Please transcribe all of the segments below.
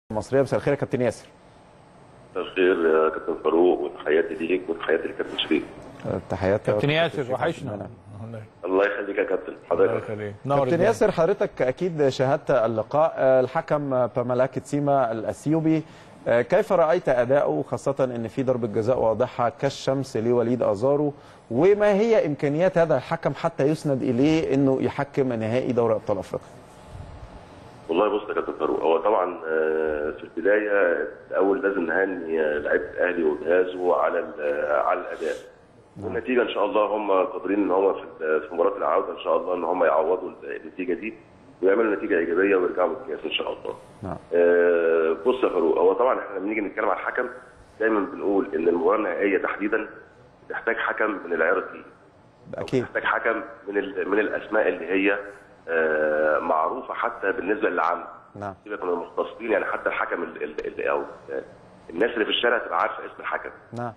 المصريه. مساء الخير يا كابتن ياسر. مساء الخير يا كابتن فاروق، وتحياتي ليك وتحياتي لكابتن شريف. تحياتي كابتن ياسر، وحشنا. الله يخليك يا كابتن. حضرتك كابتن ياسر، حضرتك اكيد شاهدت اللقاء. الحكم بامالاك تسيما الاثيوبي، كيف رايت اداؤه، خاصه ان في ضربه جزاء واضحه كالشمس لوليد ازارو، وما هي امكانيات هذا الحكم حتى يسند اليه انه يحكم نهائي دوري ابطال افريقيا؟ والله بص يا كابتن فاروق، هو طبعا في البدايه الاول لازم نهني لعيبه الاهلي وجهازه على الاداء، والنتيجه ان شاء الله هم قادرين ان هم في مباراه العوده ان شاء الله ان هم يعوضوا النتيجه دي ويعملوا نتيجه ايجابيه ويرجعوا بالكاس ان شاء الله. نعم. بص يا فاروق، هو طبعا احنا لما بنيجي نتكلم عن الحكم دايما بنقول ان المباراه النهائيه تحديدا تحتاج حكم من العيار التقيل. اكيد. تحتاج حكم من الاسماء اللي هي معروفه حتى بالنسبه للعام. نعم. سيبك من المختصين، يعني حتى الحكم اللي او الناس اللي في الشارع تبقى عارفه اسم الحكم. نعم.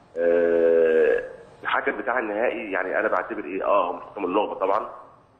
الحكم بتاع النهائي يعني انا بعتبر هو من حكام النخبه طبعا،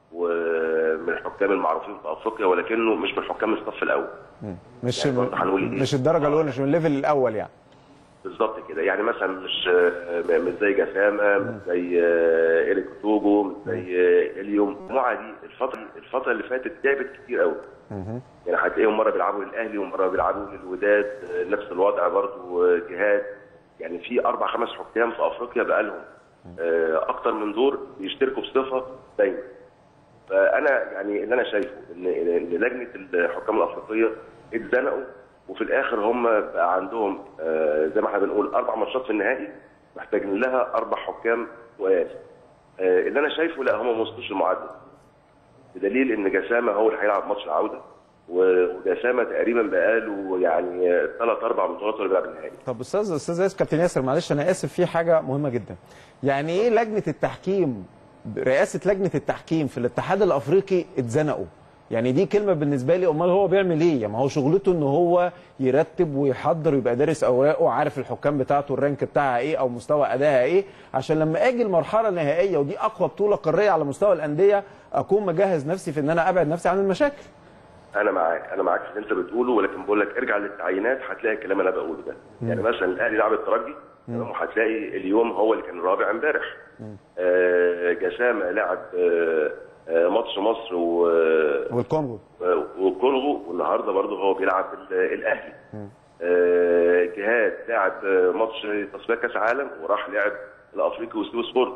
ومن الحكام المعروفين في افريقيا، ولكنه مش من حكام الصف الاول. مش يعني مش الدرجه الاولى، مش من الليفل الاول يعني. بالظبط كده، يعني مثلا مش زي جسامه، مش زي إيريك توجو، مش زي اليوم. المجموعه دي الفتره اللي فاتت تعبت كتير قوي. يعني هتلاقيهم مره بيلعبوا للاهلي ومره بيلعبوا للوداد، نفس الوضع برضه جهاد. يعني في 4-5 حكام في افريقيا بقى لهم اكتر من دور بيشتركوا بصفه دايما. فانا يعني اللي انا شايفه ان لجنه الحكام الافريقيه اتزنقوا، وفي الاخر هم بقى عندهم زي ما احنا بنقول 4 ماتشات في النهائي محتاجين لها 4 حكام تقال. اللي انا شايفه لا، هم ما وصلوش المعادله، بدليل ان جسامه هو اللي هيلعب ماتش العوده، وجسامه تقريبا بقاله يعني 3-4 بطولات اللي بيلعب النهائي. طب استاذ ياسر، كابتن ياسر، معلش انا اسف، في حاجه مهمه جدا. يعني ايه لجنه التحكيم، رئاسه لجنه التحكيم في الاتحاد الافريقي اتزنقوا؟ يعني دي كلمه بالنسبه لي، امال هو بيعمل ايه؟ ما هو شغلته ان هو يرتب ويحضر ويبقى دارس اوراقه وعارف الحكام بتاعته الرانك بتاعها ايه او مستوى ادائها ايه، عشان لما اجي المرحله النهائيه ودي اقوى بطوله قاريه على مستوى الانديه اكون مجهز نفسي في ان انا ابعد نفسي عن المشاكل. انا معاك في اللي انت بتقوله، ولكن بقول لك ارجع للتعيينات هتلاقي الكلام اللي انا بقوله ده. يعني مثلا الاهلي لعب الترجي وهتلاقي اليوم هو اللي كان الرابع امبارح. جسامه لعب ماتش مصر والكونغو والنهارده برضه هو بيلعب الاهلي. جهاد لعب ماتش تصفيات كاس عالم وراح لعب الافريقي وسلو سبورت.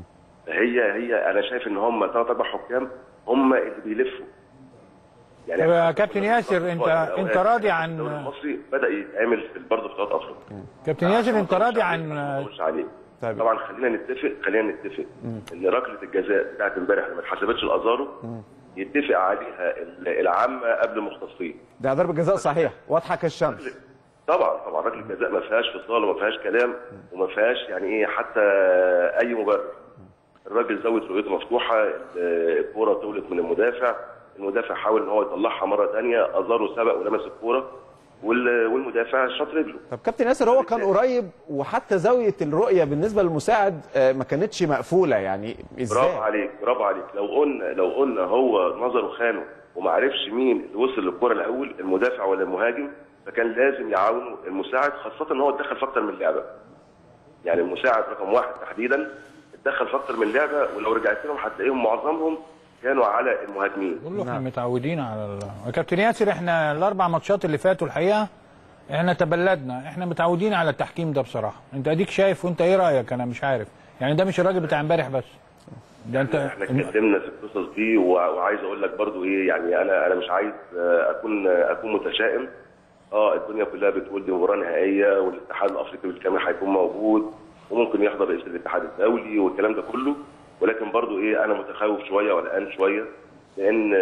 هي انا شايف ان هم 3-4 حكام هم اللي بيلفوا. يعني يا كابتن ياسر، انت راضي عن الدوري المصري بدا يتعمل برضه في بطولات افريقيا. كابتن ياسر، انت راضي عن طبعا خلينا نتفق ان ركله الجزاء بتاعت امبارح اللي ما اتحسبتش لازارو يتفق عليها العامه قبل المختصين. ده ضربه جزاء صحيح واضحه كالشمس. طبعا ركله الجزاء ما فيهاش فصال وما فيهاش كلام وما فيهاش يعني حتى اي مبرر. الراجل زاويه رؤيته مفتوحه، الكوره طولت من المدافع حاول ان هو يطلعها مره ثانيه، ازارو سبق ولمس الكوره والمدافع شاط رجله. طب كابتن ياسر، هو كان قريب وحتى زاويه الرؤيه بالنسبه للمساعد ما كانتش مقفوله، يعني ازاي؟ برافو عليك. لو قلنا هو نظره خانه وما عرفش مين اللي وصل للكوره الاول، المدافع ولا المهاجم، فكان لازم يعاونه المساعد، خاصه ان هو اتدخل في اكتر من لعبه. يعني المساعد رقم 1 تحديدا اتدخل في اكتر من لعبه، ولو رجعت لهم هتلاقيهم معظمهم كانوا على المهاجمين. كله احنا متعودين على كابتن ياسر، احنا ال4 ماتشات اللي فاتوا الحقيقه احنا تبلدنا، احنا متعودين على التحكيم ده بصراحه. انت اديك شايف، وانت ايه رايك؟ انا مش عارف، يعني ده مش الراجل بتاع امبارح بس، ده انت. احنا اتكلمنا في القصص دي، وعايز اقول لك برضو يعني انا مش عايز اكون متشائم. الدنيا كلها بتقول دي مباراه نهائيه والاتحاد الافريقي بالكامل هيكون موجود وممكن يحضر رئيس الاتحاد الدولي والكلام ده كله، ولكن برضو انا متخوف شويه وقلقان شويه، لان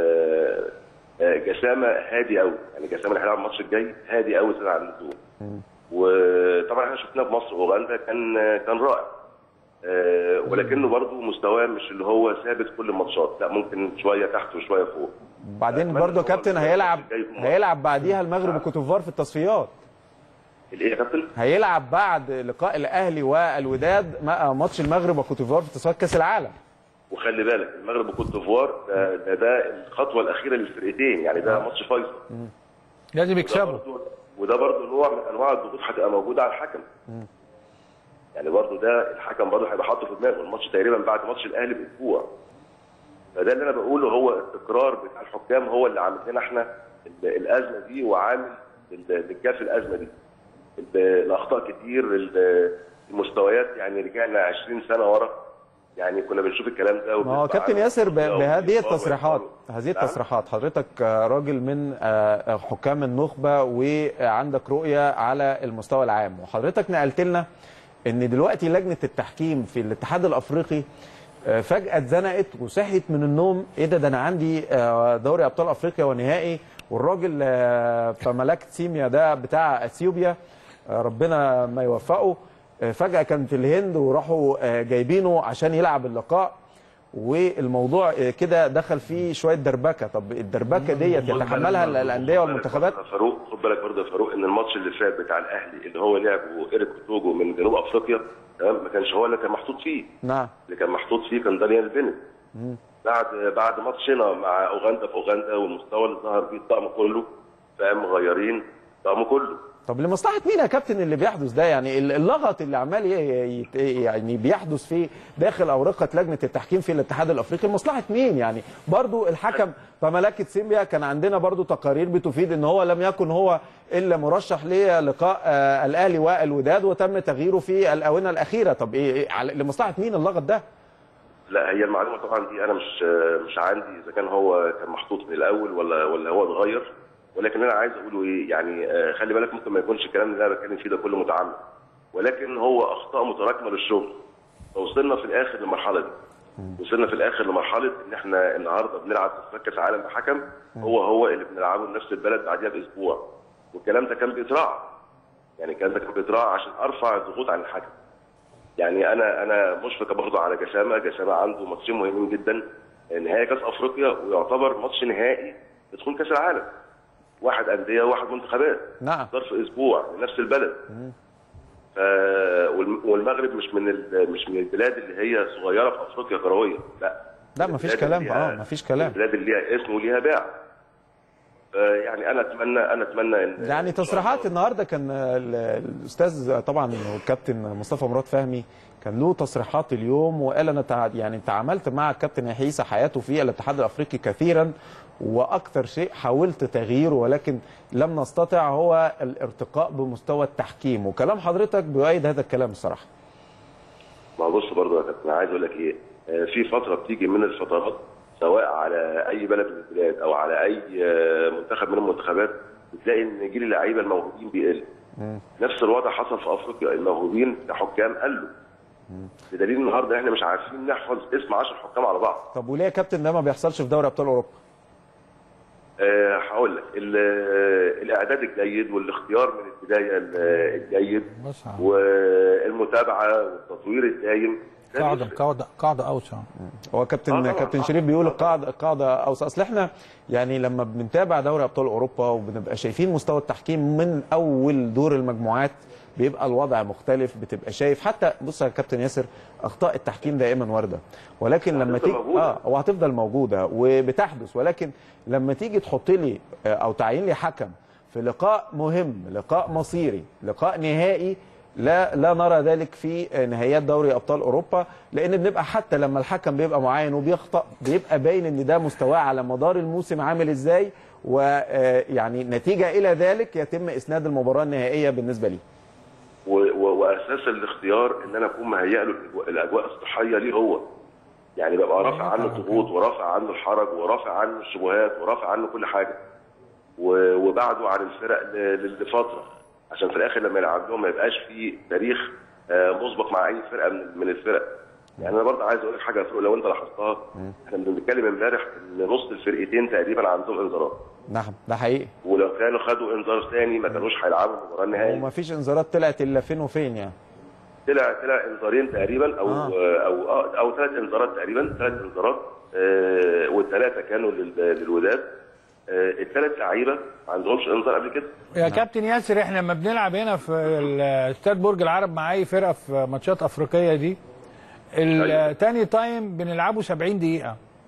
جسامه هادي قوي. يعني جسامه اللي هيلعب الماتش الجاي هادي قوي زياده عن اللزوم. وطبعا احنا شفناه في مصر واوغندا كان رائع، ولكنه برضو مستواه مش اللي هو ثابت كل الماتشات، لا ممكن شويه تحت وشويه فوق. بعدين برضو كابتن هيلعب بعديها المغرب وكوتيفوار في التصفيات. الايه يا كابتن؟ هيلعب بعد لقاء الاهلي والوداد ماتش المغرب وكوتيفوار في تصفيات كاس العالم. وخلي بالك المغرب وكوت ديفوار ده الخطوه الاخيره للفرقتين، يعني ده ماتش فيصل لازم يكسبوا. وده برضه نوع من انواع الضغوط هتبقى موجوده على الحكم. يعني برضه ده الحكم برضه هيبقى حاطه في دماغه الماتش تقريبا بعد ماتش الاهلي باسبوع. فده اللي انا بقوله، هو التكرار بتاع الحكام هو اللي عامل لنا احنا الازمه دي، وعامل للكاف الازمه دي. الاخطاء كتير، المستويات يعني رجعنا 20 سنه ورا، يعني كنا بنشوف الكلام ده. ما هو كابتن ياسر بهذه التصريحات، حضرتك راجل من حكام النخبه وعندك رؤيه على المستوى العام، وحضرتك نقلت لنا ان دلوقتي لجنه التحكيم في الاتحاد الافريقي فجاه اتزنقت وصحيت من النوم. ايه ده انا عندي دوري ابطال افريقيا ونهائي، والراجل فملاك تسيميا ده بتاع اثيوبيا ربنا ما يوفقه فجاه كان في الهند وراحوا جايبينه عشان يلعب اللقاء، والموضوع كده دخل فيه شويه دربكه. طب الدربكه ديت يتحملها الانديه والمنتخبات؟ فاروق خد بالك برضه يا فاروق ان الماتش اللي فات بتاع الاهلي اللي هو لعبه إيريك توجو من جنوب افريقيا، تمام، ما كانش هو اللي كان محطوط فيه. نعم، اللي كان محطوط فيه كان دانيال بينت. بعد ماتشنا مع اوغندا في اوغندا والمستوى اللي ظهر بيه الطقم كله، فاهم، مغيرين الطقم كله. طب لمصلحه مين يا كابتن اللي بيحدث ده؟ يعني اللغط اللي عمال يعني بيحدث في داخل اورقه لجنه التحكيم في الاتحاد الافريقي لمصلحه مين؟ يعني برضو الحكم فملاك تسيمبيا كان عندنا برضو تقارير بتفيد ان هو لم يكن هو الا مرشح للقاء الاهلي والوداد وتم تغييره في الاونه الاخيره. طب ايه لمصلحه مين اللغط ده؟ لا، هي المعلومه طبعا دي انا مش عندي اذا كان هو كان محطوط من الاول ولا هو اتغير، ولكن انا عايز اقوله ايه، يعني خلي بالك ممكن ما يكونش الكلام اللي انا بتكلم فيه ده كله متعمد، ولكن هو اخطاء متراكمه للشغل. فوصلنا في الاخر للمرحله دي. وصلنا في الاخر لمرحله ان احنا النهارده بنلعب تصفيات كاس العالم بحكم هو اللي بنلعبه لنفس البلد بعديها باسبوع. والكلام ده كان بيتراعى. يعني الكلام ده كان بيتراعى عشان ارفع الضغوط عن الحكم. يعني انا مشفق برضه على جسامه عنده ماتشين مهمين جدا، نهائي كاس افريقيا ويعتبر ماتش نهائي يدخل كاس العالم. واحد انديه وواحد منتخبات. نعم. ظرف اسبوع لنفس البلد. والمغرب مش من البلاد اللي هي صغيره في افريقيا كرويه، لا مفيش كلام. مفيش كلام. البلاد اللي ليها اسم وليها باع. يعني انا اتمنى ان يعني تصريحات النهارده كان الاستاذ طبعا الكابتن مصطفى مراد فهمي كان له تصريحات اليوم وقال انا يعني تعاملت مع الكابتن يحيى عيسى حياته في الاتحاد الافريقي كثيرا، واكثر شيء حاولت تغييره ولكن لم نستطع هو الارتقاء بمستوى التحكيم. وكلام حضرتك بيؤيد هذا الكلام الصراحه. ما بص برضه يا كابتن، عايز اقول لك ايه، في فتره بتيجي من الفترات سواء على اي بلد من البلاد او على اي منتخب من المنتخبات بتلاقي ان جيل اللعيبه الموهوبين بيقل. نفس الوضع حصل في افريقيا، الموهوبين كحكام قلوا. بدليل النهارده احنا مش عارفين نحفظ اسم 10 حكام على بعض. طب وليه يا كابتن ده ما بيحصلش في دوري ابطال اوروبا؟ هقول لك، الاعداد الجيد والاختيار من البدايه الجيد والمتابعه والتطوير الدايم. قاعده اوسع. هو كابتن شريف بيقول القاعده اوسع. اصل احنا يعني لما بنتابع دوري ابطال اوروبا وبنبقى شايفين مستوى التحكيم من اول دور المجموعات بيبقى الوضع مختلف. بتبقى شايف حتى بص يا كابتن ياسر اخطاء التحكيم دائما وارده، ولكن لما تيجي وهتفضل موجوده وبتحدث، ولكن لما تيجي تحط لي او تعين لي حكم في لقاء مهم، لقاء مصيري، لقاء نهائي، لا نرى ذلك في نهائيات دوري ابطال اوروبا، لان بنبقى حتى لما الحكم بيبقى معين وبيخطأ بيبقى باين ان ده مستواه على مدار الموسم عامل ازاي، ويعني نتيجه الى ذلك يتم اسناد المباراه النهائيه بالنسبه لي. واساس الاختيار ان انا اكون مهيئ له الاجواء الصحيه ليه هو. يعني ببقى رافع عنه الضغوط ورافع عنه الحرج ورافع عنه الشبهات ورافع عنه كل حاجه. وبعده عن الفرق لفتره عشان في الاخر لما يلعب لهم ما يبقاش في تاريخ مسبق مع اي فرقه من الفرق. يعني انا برضه عايز اقول لك حاجه يا فاروق، لو انت لاحظتها احنا بنتكلم امبارح ان نص الفرقتين تقريبا عندهم انذارات. نعم ده حقيقي. ولو كانوا خدوا انذار ثاني ما كانوش هيلعبوا المباراه النهائيه. وما فيش انذارات طلعت الا فين وفين يعني. طلع انذارين تقريبا او 3 انذارات تقريبا، 3 انذارات والثلاثه كانوا للوداد. ال3 لعيبه ما عندهمش انذار قبل كده. يا كابتن ياسر احنا لما بنلعب هنا في استاد برج العرب مع اي فرقه في ماتشات افريقيه دي الثاني تايم بنلعبه 70 دقيقه.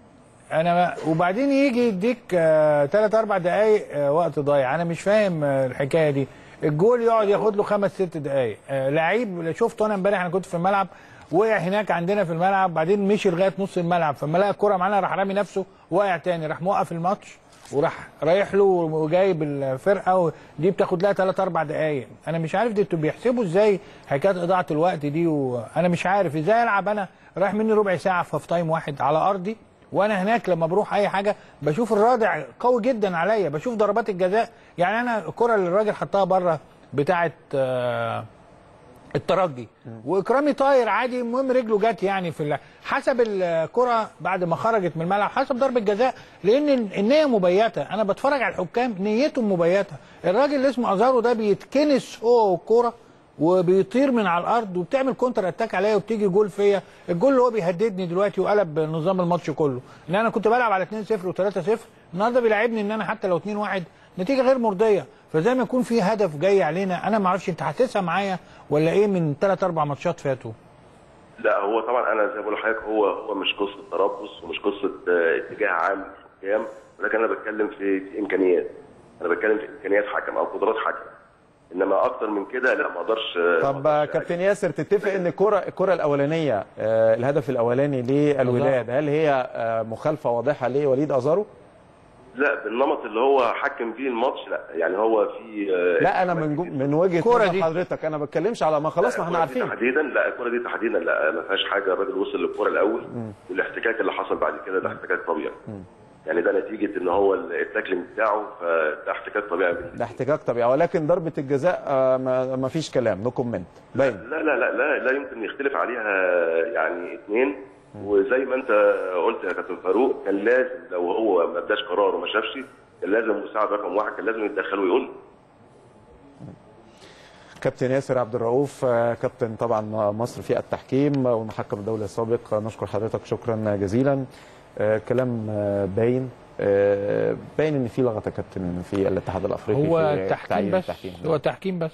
انا وبعدين يجي يديك 3 4 دقائق وقت ضايع. انا مش فاهم الحكايه دي. الجول يقعد ياخد له 5 6 دقائق. لعيب شفته انا امبارح، انا كنت في الملعب، وقع هناك عندنا في الملعب، بعدين مشي لغايه نص الملعب، فلما لقى الكوره معانا راح رامي نفسه وقع تاني، راح موقف الماتش وراح رايح له وجايب الفرقه، ودي بتاخد لها 3 4 دقائق. انا مش عارف دي انتوا بيحسبوا ازاي حكايه اضاعه الوقت دي، وانا مش عارف ازاي العب انا رايح مني ربع ساعه في هاف تايم واحد على ارضي، وانا هناك لما بروح اي حاجه بشوف الرادع قوي جدا عليا، بشوف ضربات الجزاء. يعني انا الكره اللي الراجل حطها بره بتاعه الترجي واكرامي طاير عادي، المهم رجله جت يعني في حسب الكره بعد ما خرجت من الملعب، حسب ضربه جزاء، لان النيه مبيته. انا بتفرج على الحكام نيتهم مبيته. الراجل اللي اسمه ازارو ده بيتكنس هو والكوره وبيطير من على الارض وبتعمل كونتر اتاك عليا وبتيجي جول فيا. الجول اللي هو بيهددني دلوقتي وقلب نظام الماتش كله، ان انا كنت بلعب على 2-0 و3-0، النهارده بيلاعبني ان انا حتى لو 2-1 نتيجه غير مرضيه. فزي ما يكون في هدف جاي علينا، انا ما اعرفش انت حاسسها معايا ولا ايه من 3 4 ماتشات فاتوا. لا هو طبعا انا زي ما بقول لحضرتك، هو مش قصه تربص ومش قصه اتجاه عام للحكام، ولكن انا بتكلم في امكانيات، انا بتكلم في امكانيات حكم او قدرات حكم، انما اكتر من كده لا ما اقدرش. طب كابتن ياسر، تتفق ان الكره الاولانيه الهدف الاولاني للوداد هل هي مخالفه واضحه لوليد ازارو؟ لا بالنمط اللي هو حكم فيه الماتش لا، يعني هو في لا انا من وجهه نظر حضرتك، انا ما بتكلمش على ما خلاص ما احنا عارفين تحديدا. لا الكره دي تحديدا لا ما فيهاش حاجه، الراجل وصل للكره الاول والاحتكاك اللي حصل بعد كده ده احتكاك طبيعي. يعني ده نتيجه ان هو التاكلينج بتاعه، فده احتكاك طبيعي. ده احتكاك طبيعي، ولكن ضربه الجزاء ما فيش كلام، نو كومنت باين. لا يمكن يختلف عليها يعني اثنين. وزي ما انت قلت يا كابتن فاروق، كان لازم لو هو ما اداش قرار وما شافش، كان لازم مساعد رقم 1 كان لازم يتدخل ويقول. كابتن ياسر عبد الرؤوف، كابتن طبعا مصر في التحكيم والمحكم الدولي السابق، نشكر حضرتك شكرا جزيلا. كلام باين ان في لغط يا كابتن في الاتحاد الافريقي، هو التحكيم بس، هو التحكيم بس.